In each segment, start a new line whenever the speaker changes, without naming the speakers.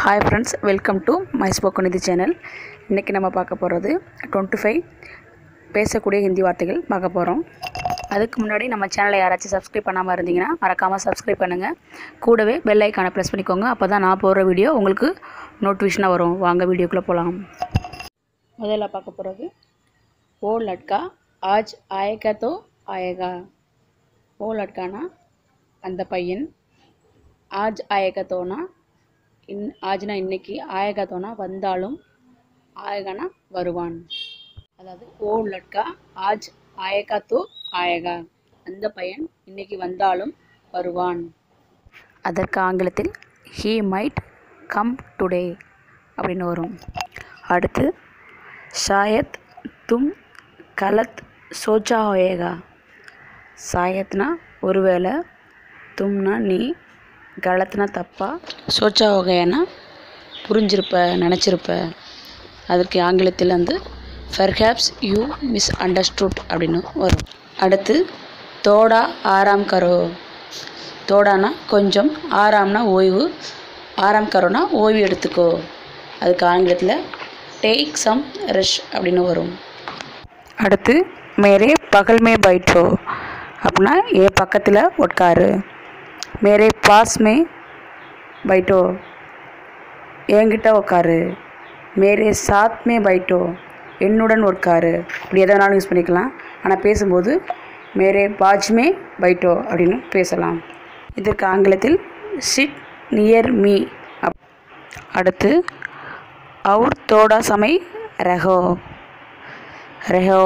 Hi friends, welcome to my spoken Hindi channel. இன்னைக்கு நம்ம பார்க்க போகிறது 25 பேசக்கூடிய ஹிந்தி வார்த்தைகள் பார்க்க போகிறோம். அதுக்கு முன்னாடி நம்ம சேனலை யாராச்சும் சப்ஸ்கிரைப் பண்ணாமல் இருந்தீங்கன்னா மறக்காமல் சப்ஸ்கிரைப் பண்ணுங்கள். கூடவே பெல் ஐக்கானை ப்ரெஸ் பண்ணிக்கோங்க. அப்போ தான் நான் போடுற வீடியோ உங்களுக்கு நோட்டிஃபிகேஷனாக வரும். வாங்க வீடியோக்குள்ளே போகலாம். முதல்ல பார்க்க போகிறது ஓ லட்கா ஆஜ் ஆயேகா தோ ஆயேகா. ஓ லட்கானா அந்த பையன், ஆஜ் ஆயேகா தோனா ஆஜ்னா இன்னைக்கு, ஆயேகா தோனா வந்தாலும், ஆயேகானா வருவான். அதாவது ஓ லட்கா ஆஜ் ஆயேகா தோ ஆயேகா, அந்த பையன் இன்னைக்கு வந்தாலும் வருவான். அதற்கு ஆங்கிலத்தில் ஹீ மைட் கம் டுடே அப்படின்னு வரும். அடுத்து ஷாயத் தும் கலத் சோச்சா ஹோயேகா. ஷாயத்னா ஒருவேளை, தும்னா நீ, கலத்னா தப்பா, சோச்சா ஹோகேனா புரிஞ்சிருப்ப, நினச்சிருப்ப. அதற்கு ஆங்கிலத்தில் வந்து பெர்ஹாப்ஸ் யூ மிஸ் அண்டர்ஸ்டுட் அப்படின்னு வரும். அடுத்து தோடா ஆராம் கரோ. தோடானா கொஞ்சம், ஆராம்னா ஓய்வு, ஆராம் கரோனா ஓய்வு எடுத்துக்கோ. அதுக்கு ஆங்கிலத்தில் டேக் சம் ரெஸ்ட் அப்படின்னு வரும். அடுத்து மேரே பகல் மே பைட்டோ அப்படின்னா என் பக்கத்தில் உட்காரு. மேரே பாஸ் மே பைட்டோ என்கிட்ட உட்காரு. மேரே சாத் மே பைட்டோ என்னுடன் உட்காரு. இப்படி எதை வேணாலும் யூஸ் பண்ணிக்கலாம். ஆனால் பேசும்போது மேரே பாஜ் மே பைட்டோ அப்படின்னு பேசலாம். இதற்கு ஆங்கிலத்தில் சிட் நியர் மீ. அடுத்து அவுர் தோடா சமை ரஹோ. ரஹோ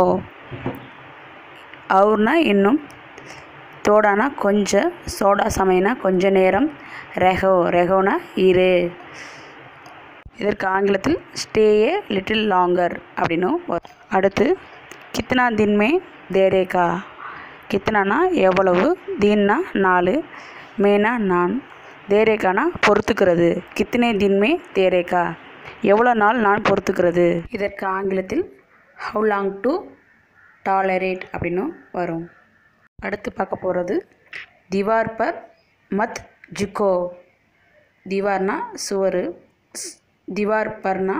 அவுர்னா இன்னும், தோடானா கொஞ்சம், சோடா சமைனா கொஞ்ச நேரம், ரெஹோ ரெஹோனா இரு. இதற்கு ஆங்கிலத்தில் ஸ்டே ஏ லிட்டில் லாங்கர் அப்படின்னு வரும். அடுத்து கித்னா தின்மே தேரேகா. கித்னானா எவ்வளவு, தீன்னா 4, மேனா நான், தேரேகானா பொறுத்துக்கிறது. கித்னே தின்மே தேரேகா எவ்வளோ நாள் நான் பொறுத்துக்கிறது. இதற்கு ஆங்கிலத்தில் ஹவு லாங் டு டாலரேட் அப்படின்னு வரும். அடுத்து பார்க்க போகிறது திவார் பர் மத் ஜுக்கோ. திவார்னா சுவர், திவார் பர்னா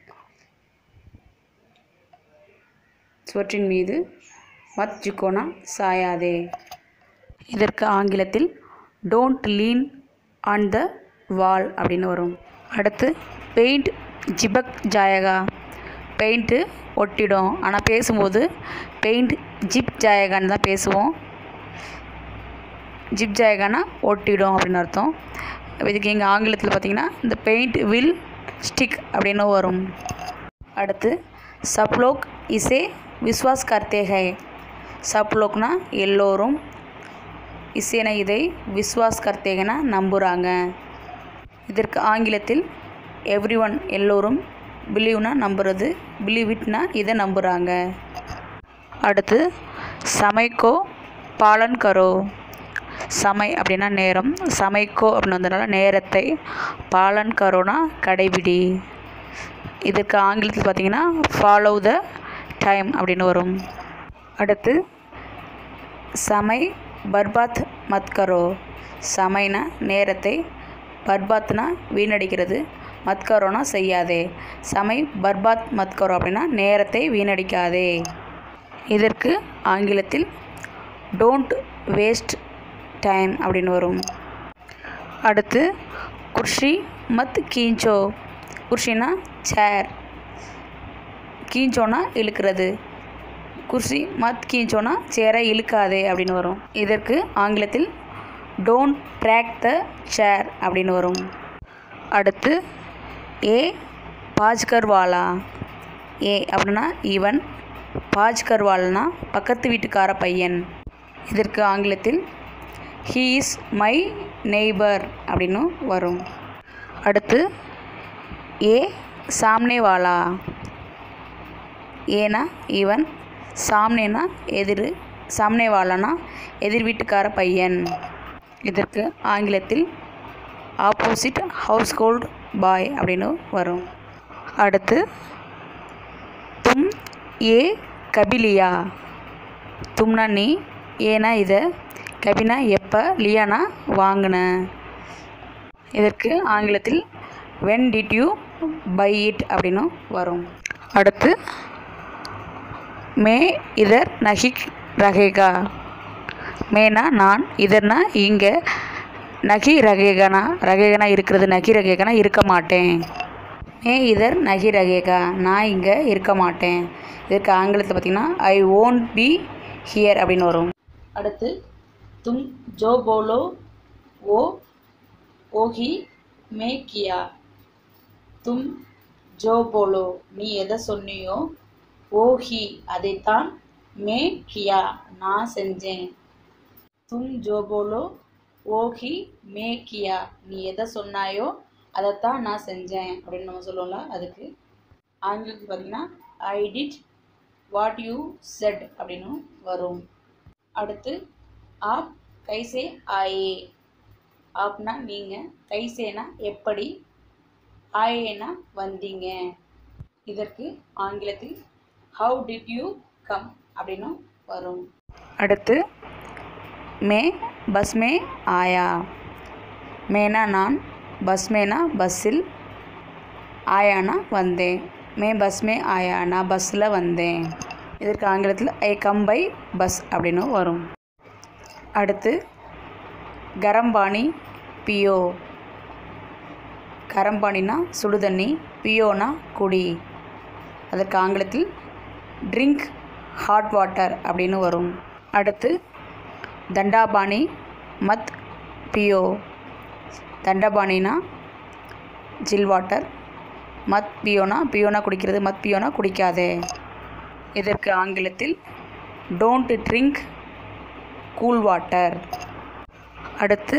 சுவற்றின் மீது, மத் ஜுக்கோனா சாயாதே. இதற்கு ஆங்கிலத்தில் don't lean on the wall அப்படின்னு வரும். அடுத்து பெயிண்ட் ஜிபக் ஜாயகா. பெயிண்ட்டு ஒட்டிடும், ஆனால் பேசும்போது பெயிண்ட் ஜிப் ஜாயகான்னு தான் பேசுவோம். ஜிப் ஜாயகானா ஒட்டிடும் அப்படின்னு அர்த்தம். இதுக்கு எங்கள் ஆங்கிலத்தில் பார்த்திங்கன்னா இந்த பெயிண்ட் வில் ஸ்டிக் அப்படின்னு வரும். அடுத்து சப்லோக் இசே விஸ்வாஸ் கர்த்தே ஹை. சப்லோக்னா எல்லோரும், இசேனா இதை, விஸ்வாஸ் கர்த்தேகனா நம்புகிறாங்க. இதற்கு ஆங்கிலத்தில் எவ்ரி ஒன் எல்லோரும், பிலீவ்னா நம்புறது, பிலீவ் இட்னா இதை நம்புகிறாங்க. அடுத்து சமைக்கோ பாலன் கரோ. சமை அப்படின்னா நேரம், சமைக்கோ அப்படின்னு வந்ததுனால நேரத்தை, பாலன் கரோனா கடைபிடி. இதற்கு ஆங்கிலத்தில் பார்த்திங்கன்னா ஃபாலோ த டைம் அப்படின்னு வரும். அடுத்து சமை பர்பாத் மத் கரோ. சமைனா நேரத்தை, பர்பாத்னா வீணடிக்கிறது, மத்கரோனா செய்யாதே. சமை பர்பாத் மத்கரோ அப்படின்னா நேரத்தை வீணடிக்காதே. இதற்கு ஆங்கிலத்தில் டோன்ட் வேஸ்ட் டைம் அப்படின்னு வரும். அடுத்து குர்ஷி மத் கீஞ்சோ. குர்ஷினா சேர், கீஞ்சோனா இழுக்கிறது, குர்ஷி மத் கீஞ்சோனா சேரை இழுக்காதே அப்படின்னு வரும். இதற்கு ஆங்கிலத்தில் டோன்ட் ட்ராக் த சேர் அப்படின்னு வரும். அடுத்து ஏ பாஜ்கர்வாலா. ஏ அப்படின்னா இவன், பாஜ்கர்வால்னா பக்கத்து வீட்டுக்கார பையன். இதற்கு ஆங்கிலத்தில் ஹீ இஸ் மை நெய்பர் அப்படின்னு வரும். அடுத்து ஏ சாம்னேவாலா. ஏனா இவன், சாம்னேனா எதிர், சாம்னேவாலானா எதிர் வீட்டுக்கார பையன். இதற்கு ஆங்கிலத்தில் ஆப்போசிட் ஹவுஸ் ஹோல்ட் பாய் அப்படின்னு வரும். அடுத்து தும் ஏ கபிலியா. தும்னா நீ, ஏனா இதை, கபினா எப்போ, லியானா வாங்கின. இதற்கு ஆங்கிலத்தில் when did you buy it அப்படின்னு வரும். அடுத்து மே இதர் நகி ரகேகா. மேனா நான், இதர்னா இங்கே, நகி ரகேகனா ரகேகனா இருக்கிறது, நகி ரகேகனா இருக்க மாட்டேன். மே இதர் நகி ரகேகா, நான் இங்கே இருக்க மாட்டேன். இதற்கு ஆங்கிலத்தில் பார்த்திங்கன்னா ஐ ஓன்ட் பி ஹியர் அப்படின்னு வரும். அடுத்து தும் ஜோ போலோ ஓ ஓஹி மே கியா. தும் ஜோ போலோ நீ எதை சொன்னியோ, ஓஹி அதைத்தான், மே கியா நான் செஞ்சேன். தும் ஜோ போலோ ஓஹி மே கியா நீ எதை சொன்னாயோ அதைத்தான் நான் செஞ்சேன் அப்படின்னு நம்ம சொல்லுவோம்ல. அதுக்கு ஆங்கிலத்தில் பார்த்திங்கன்னா I did what you said அப்படின்னு வரும். அடுத்து ஆப் கைசே ஆயே. ஆப்னா நீங்கள், கைசேனா எப்படி, ஆயேனா வந்தீங்க. இதற்கு ஆங்கிலத்தில் ஹவு டிட் யூ கம் அப்படின்னு வரும். அடுத்து மே பஸ் மே ஆயா. மேனா நான், பஸ் மேனா பஸ்ஸில், ஆயானா வந்தேன். மே பஸ் மே ஆயா நான் பஸ்ஸில் வந்தேன். இதற்கு ஆங்கிலத்தில் ஐ கம் பை பஸ் அப்படின்னு வரும். அடுத்து கரம்பானி பியோ. கரம்பானினா சுடுதண்ணி, பியோனா குடி. அதற்கு ஆங்கிலத்தில் ட்ரிங்க் ஹாட் வாட்டர் அப்படின்னு வரும். அடுத்து தண்டாபானி மத் பியோ. தண்டபானினா ஜில் வாட்டர், மத் பியோனா பியோனா குடிக்கிறது, மத் பியோனா குடிக்காதே. இதற்கு ஆங்கிலத்தில் டோன்ட் ட்ரிங்க் கூல் வாட்டர். அடுத்து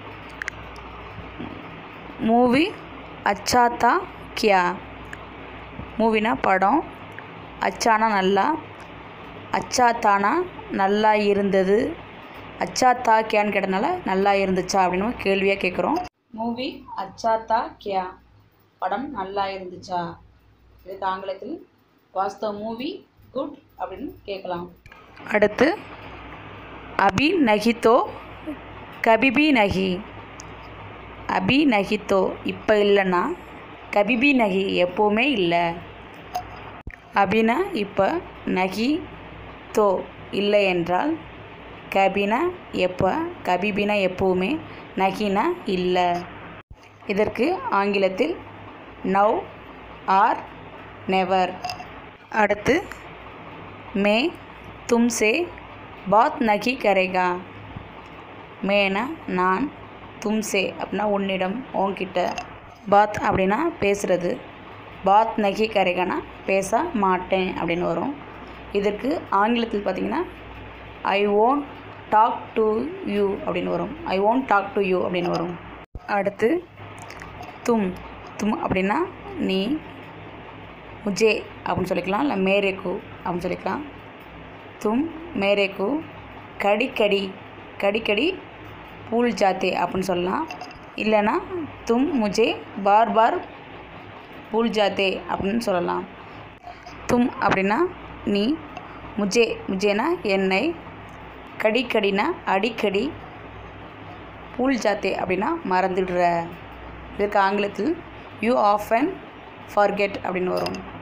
மூவி அச்சா தா கியா. மூவினா படம், அச்சானா நல்லா, அச்சா தானா நல்லா இருந்தது, அச்சா தா கியான்னு கேட்டனால நல்லா இருந்துச்சா அப்படின்னு கேள்வியாக கேட்குறோம். மூவி அச்சா தா கியா படம் நல்லா இருந்துச்சா. இதுக்கு ஆங்கிலத்தில் வாஸ் த மூவி குட் அப்படின்னு கேட்கலாம். அடுத்து அபி நகித்தோ கபிபி நகி. அபி நகித்தோ இப்போ இல்லைன்னா, கபிபி நகி எப்போவுமே இல்லை. அபினா இப்போ, நகி தோ இல்லை என்றால், கபினா எப்போ, கபிபினா எப்போவுமே, நகினா இல்லை. இதற்கு ஆங்கிலத்தில் நவ் ஆர் நெவர். அடுத்து மே தும்சே பாத் நகி கரேகா. மேனா நான், தும்சே அப்படின்னா உன்னிடம், உன்கிட்ட, பாத் அப்படின்னா பேசுகிறது, பாத் நகி கரேகானா பேச மாட்டேன் அப்படின்னு வரும். இதற்கு ஆங்கிலத்தில் பார்த்திங்கன்னா I won't talk to you அப்படின்னு வரும். I won't talk to you அப்படின்னு வரும். அடுத்து தும். தும் அப்படின்னா நீ, முஜே அப்படின்னு சொல்லிக்கலாம், இல்லை மேரேக்கு அப்படின்னு சொல்லிக்கலாம். தும் மேரேக்கு கடிக்கடி, கடிக்கடி பூல் ஜாத்தே அப்படின்னு சொல்லலாம். இல்லைன்னா தும் முஜே பார் பார் பூல் ஜாத்தே அப்படின்னு சொல்லலாம். தும் அப்படின்னா நீ, முஜே முஜேனா என்னை, கடிக்கடினா அடிக்கடி, பூல் ஜாத்தே அப்படின்னா மறந்துடுற. இதற்கு ஆங்கிலத்தில் யூ ஆஃபன் ஃபர்கெட் அப்படின்னு வரும்.